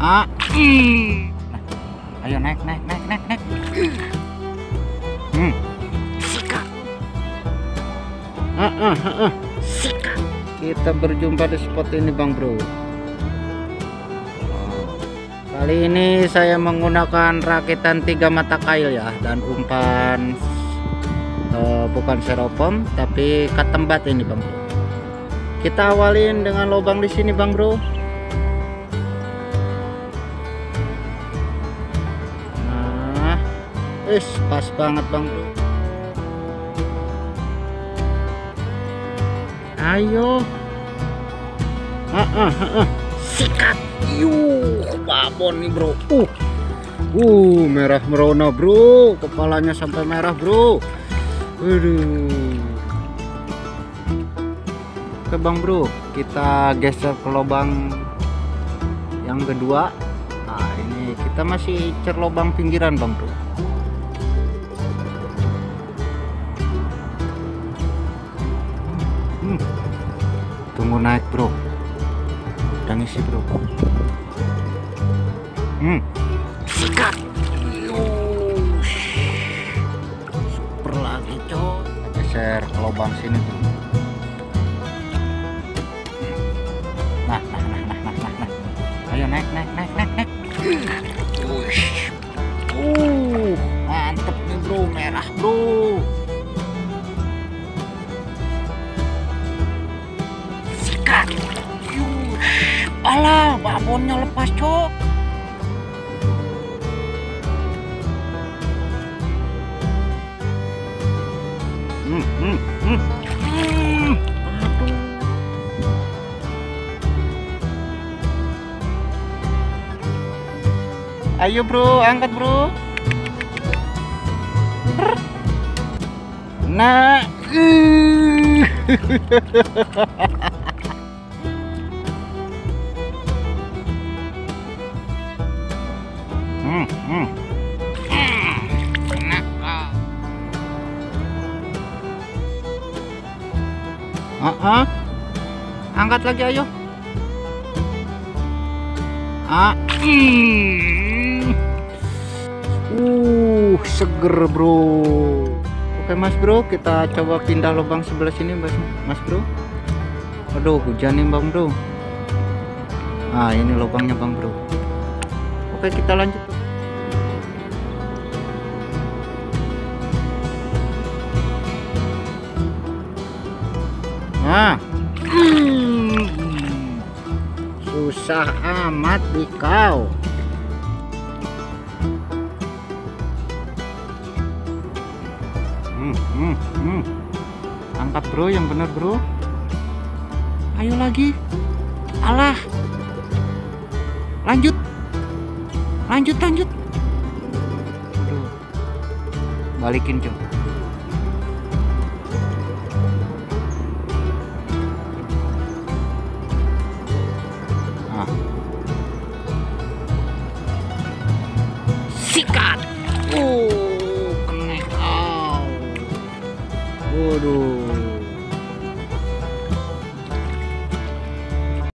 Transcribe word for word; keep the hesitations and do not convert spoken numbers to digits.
Ah, mm. Nah, ayo naik, naik, naik, naik, naik. Hmm. Sikat. Ah, ah, ah, ah. Sikat. Kita berjumpa di spot ini, Bang Bro. Kali ini saya menggunakan rakitan tiga mata kail ya, dan umpan uh, bukan styrofoam tapi katembat ini, Bang Bro. Kita awalin dengan lubang di sini, Bang Bro. Nah, is pas banget, Bang Bro. Ayo. Ah, ah, ah, ah. Sikat. Yuh, babon nih, Bro. Uh. Uh, merah merona, Bro. Kepalanya sampai merah, Bro. Aduh. Oke, Bang Bro, kita geser ke lubang yang kedua. Nah, ini kita masih cer lubang pinggiran, Bang Bro. Hmm. Tunggu naik, Bro. Udah ngisi, Bro. Hmm. Sikat. Super lagi, Cok. Geser ke lubang sini, Bro. Nah, nah, nah, nah, nah, nah, nah. Ayo naik, naik, naik, naik, naik. Uh, mantep nih, Bro. Merah, Bro. Sikat. Alah, babonnya lepas, Cok. Hmm, hmm, hmm. Hmm. Aduh. Ayo, Bro, angkat, Bro. Nah. Hmm, hmm. Enak. Ah, ah. Angkat lagi, ayo. Ah. Hmm. Uh, seger, Bro. Oke, Mas Bro, kita coba pindah lubang sebelah sini, Mas, Mas Bro. Aduh, hujan nih, Bang Bro. Ah, ini lubangnya, Bang Bro. Oke, kita lanjut. Nah, hmm. Susah amat di kau. Hmm, hmm, hmm. Angkat, Bro, yang benar, Bro. Ayo lagi. Alah. Lanjut. Lanjut, lanjut. Aduh. Balikin, Cok. Sikat.